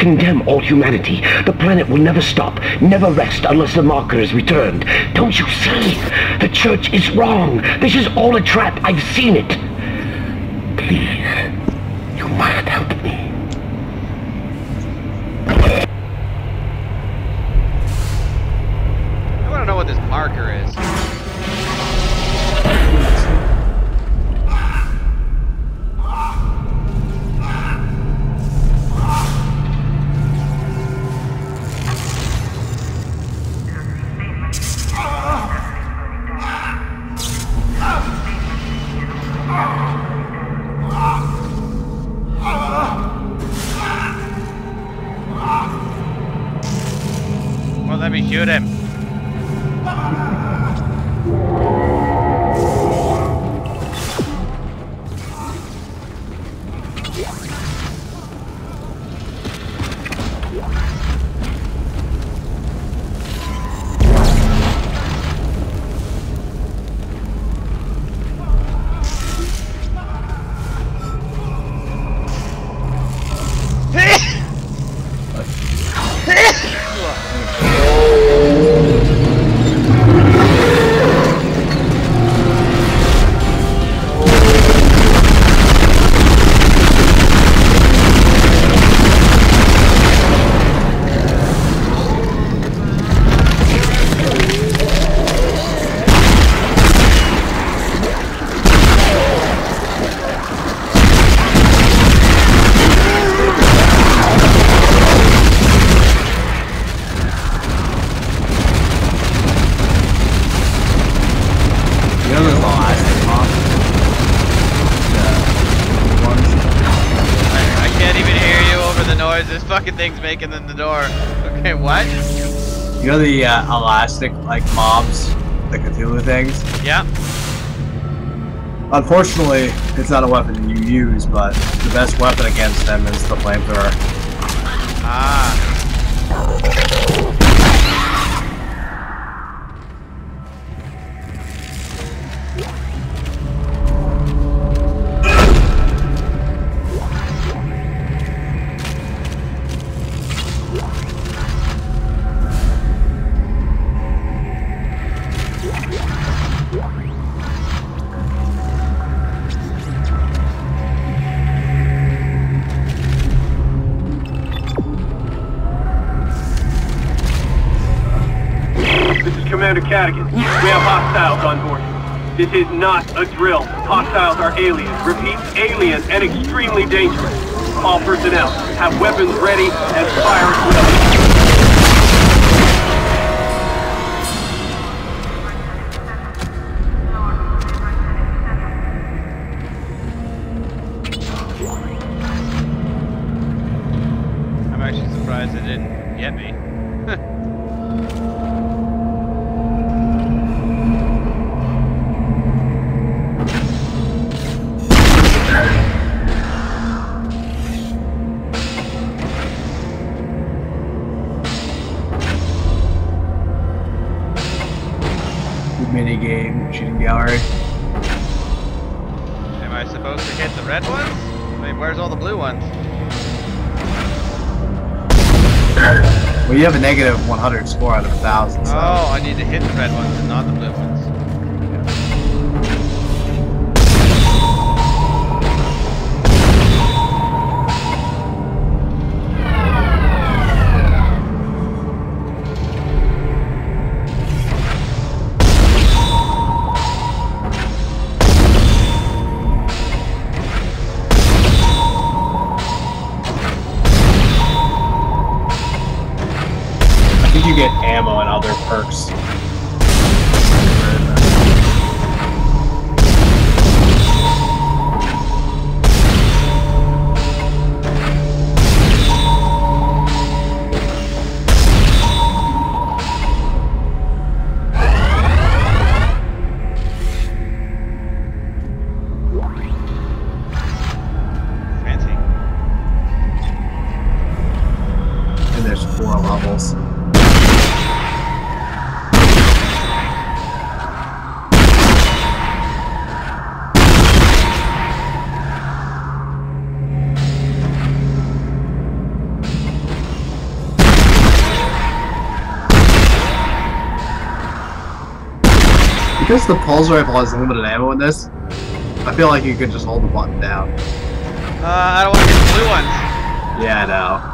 condemn all humanity. The planet will never stop, never rest unless the marker is returned. Don't you see? The Church is wrong. This is all a trap. I've seen it. Please, you must help me. I want to know what this marker is. Well, let me shoot him. This fucking thing's making in the door. Okay, what? You know the elastic like mobs, the Cthulhu things? Yeah. Unfortunately, it's not a weapon you use, but the best weapon against them is the flamethrower. Ah. Commander Cadigan, we have hostiles on board. This is not a drill. Hostiles are aliens. Repeat, aliens and extremely dangerous. All personnel, have weapons ready and fire at will. I'm actually surprised it didn't get me. Mini game, shooting gallery. Am I supposed to hit the red ones? I mean, where's all the blue ones? Well, you have a negative 100 score out of 1,000. So. Oh, I need to hit the red ones and not the blue ones. You get ammo and other perks. Fancy. And there's 4 levels. Because the pulse rifle has limited ammo in this, I feel like you could just hold the button down. I don't want to get the blue ones. Yeah, I know.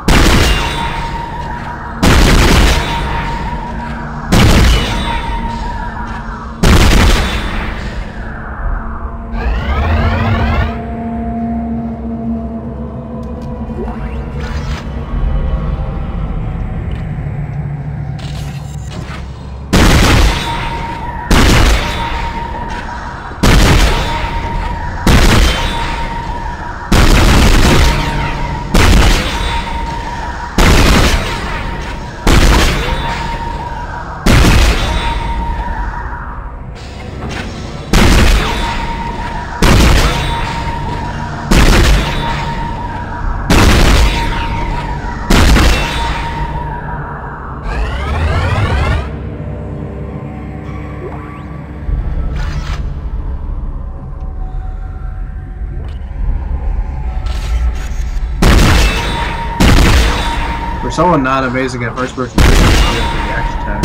For someone not amazing at first person shooting, reaction time.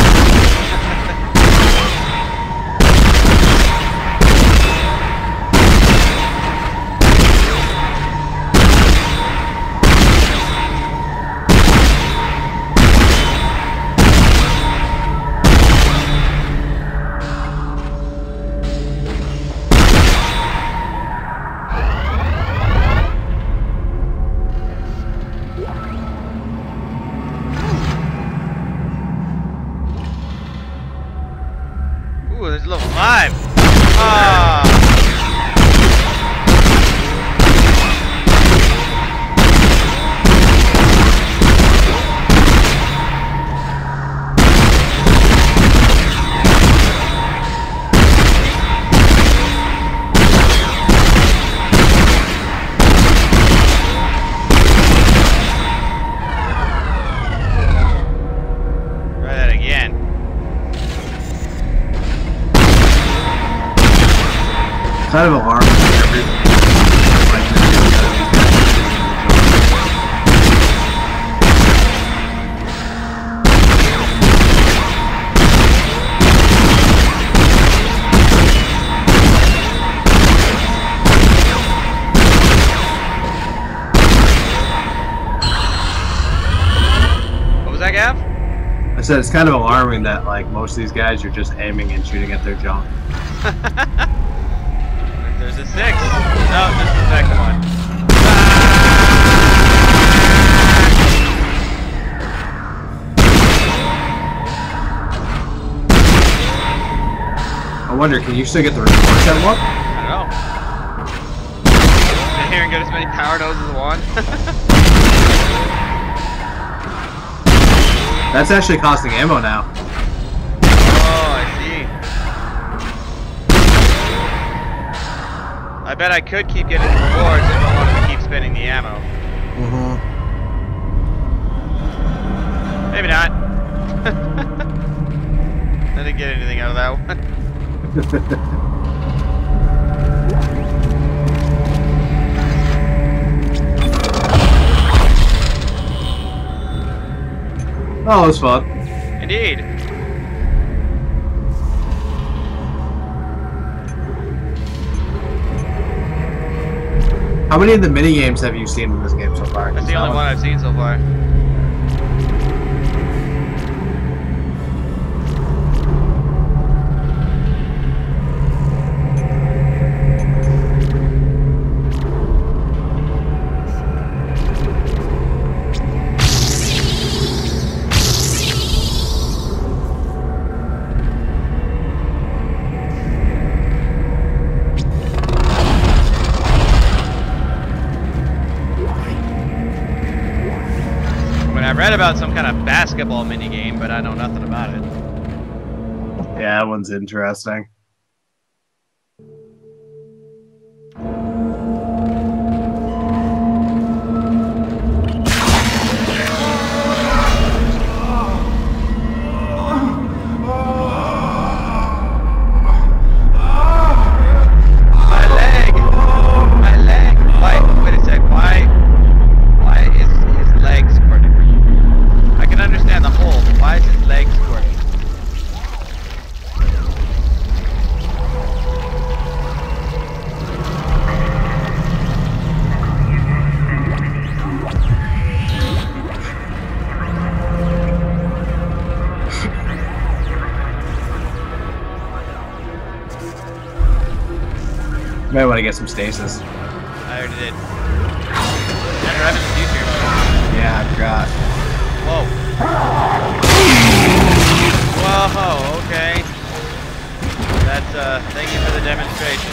Ooh, there's level 5. Ah. Try that again. Kind of alarming. What was that, Gav? I said it's kind of alarming that like most of these guys are just aiming and shooting at their junk. There's a 6. No, this is the second one. I wonder, can you still get the report set up? I don't know. Sit here and get as many power nodes as one. That's actually costing ammo now. Oh, I see. I bet I could keep getting the rewards if I wanted to keep spending the ammo. Mm-hmm. Maybe not. I didn't get anything out of that one. Oh, it was fun. Indeed. How many of the mini games have you seen in this game so far? That's the only one I've seen so far. I read about some kind of basketball mini game, but I know nothing about it. Yeah, that one's interesting. Might want to get some stasis. I already did. I'm driving the future. Yeah, I forgot. Whoa. Whoa, okay. That's, thank you for the demonstration.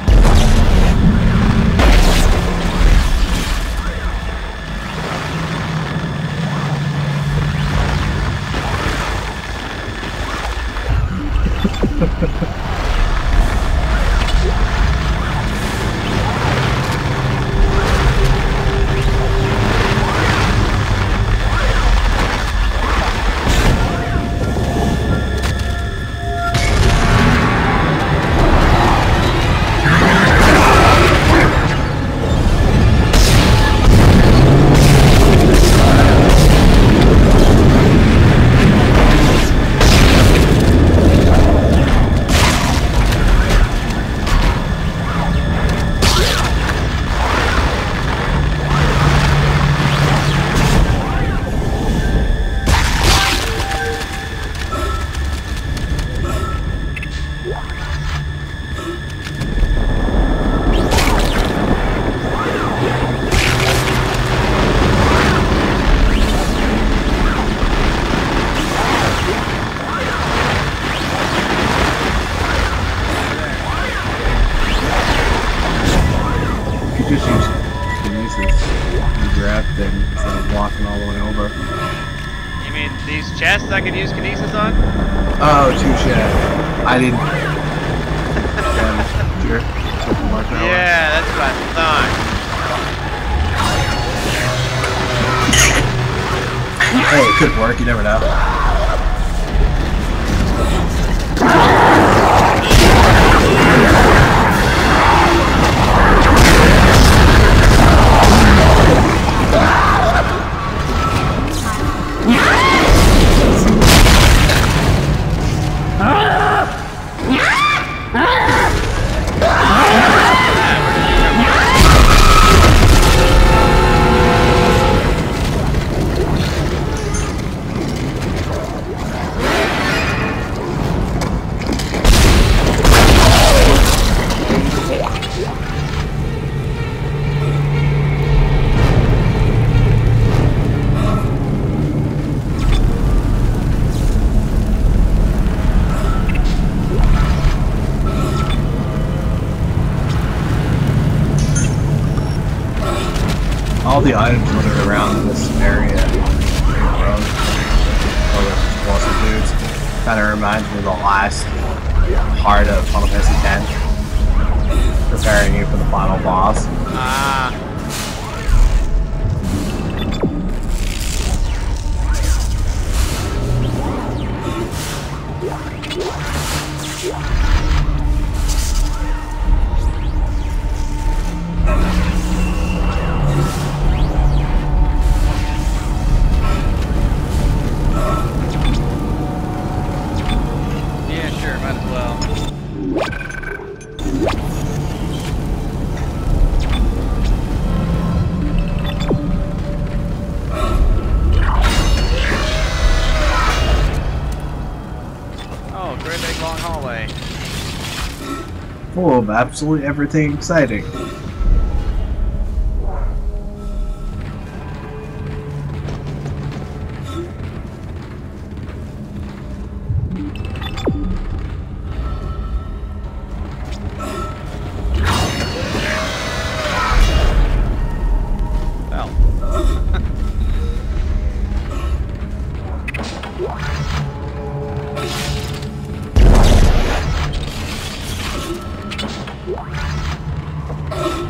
Just use kinesis and grab things instead of walking all the way over. You mean these chests I could use kinesis on? Oh, touche. I didn't. Sure. Yeah, that's what I thought. Hey, it could work. You never know. All the items littered around this area, all the explosive dudes, kind of reminds me of the last part of Final Fantasy X, preparing you for the final boss. Ah. Full of absolutely everything exciting. Well.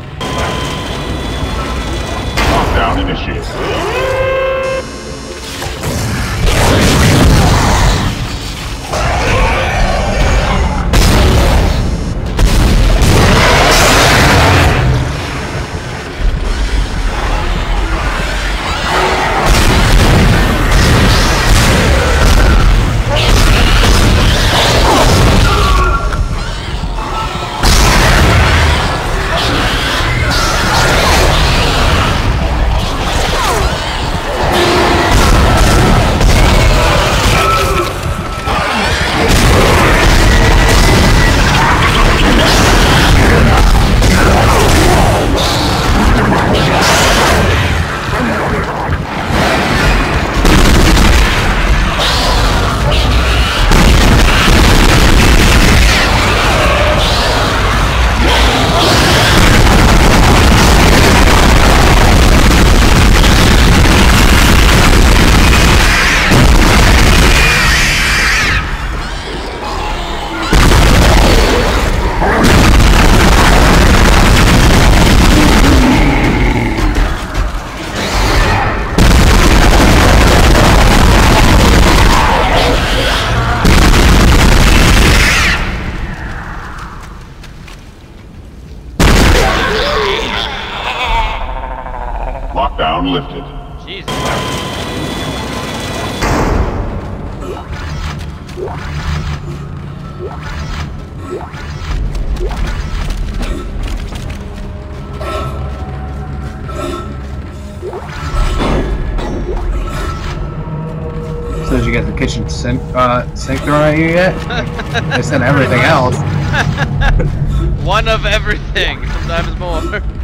So did you get the kitchen sink thrown at you yet? They sent everything else. One of everything, sometimes more.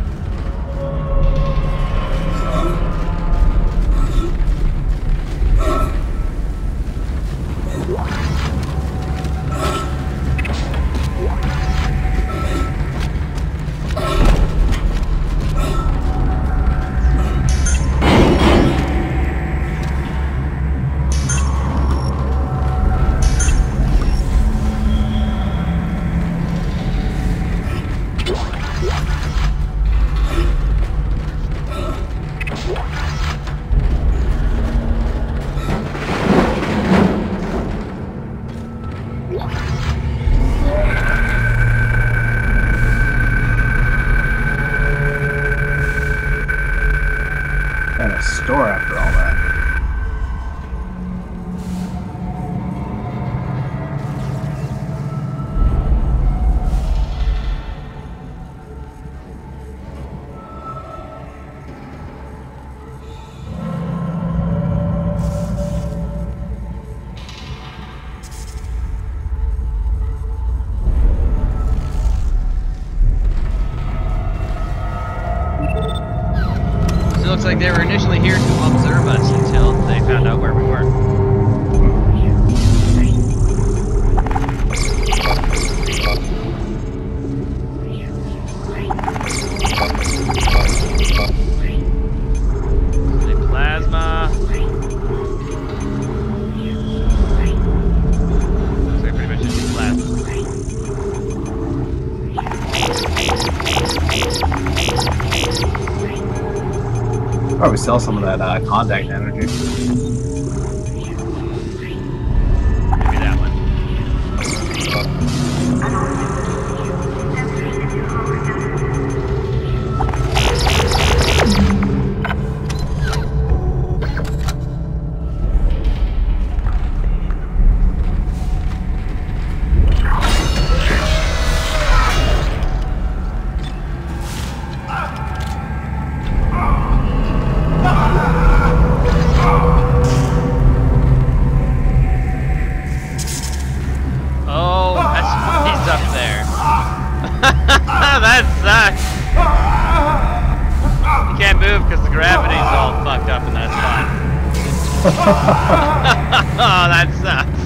And a store after all that. So it looks like they were initially here to observe us until they found out where we were. The plasma. Looks like pretty much just plasma. Probably sell some of that contact energy. Maybe that one. Oh, that's he's up there. That sucks. You can't move because the gravity's all fucked up in that spot. Oh, that sucks.